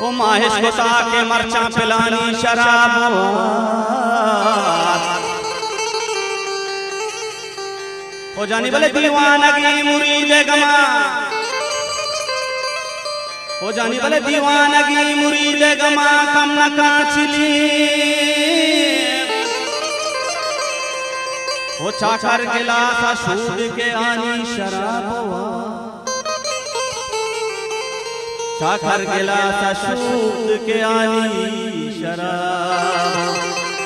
माहिश को साके मरचा पिलानी शराब हो जानी बोले दीवानगी मुरीद गमा हो जानी बोले दीवानगी मुरीद गमा कम न काचली हो चाकर गिलासा सूद के आनी शराब चाकर गिलासा सूद के आनी शराब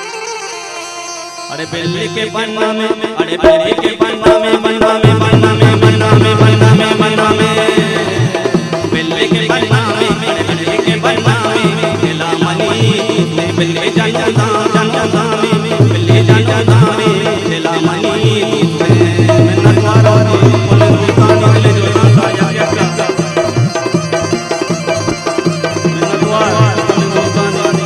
अरे बिल्ली के पन्ना में अरे बिल्ली के पन्ना में पन्ना में पन्ना में पन्ना में पन्ना में पन्ना में बिल्ली के पन्ना में अरे बिल्ली के पन्ना में दिला मनी बिल्ली जानता जानता में बिल्ली जानता में दिला मनी मैं नटवारा बोले रुकानी ले जो ना या या मैं नटवारा बोले रुकानी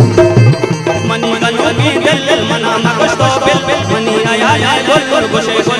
मनी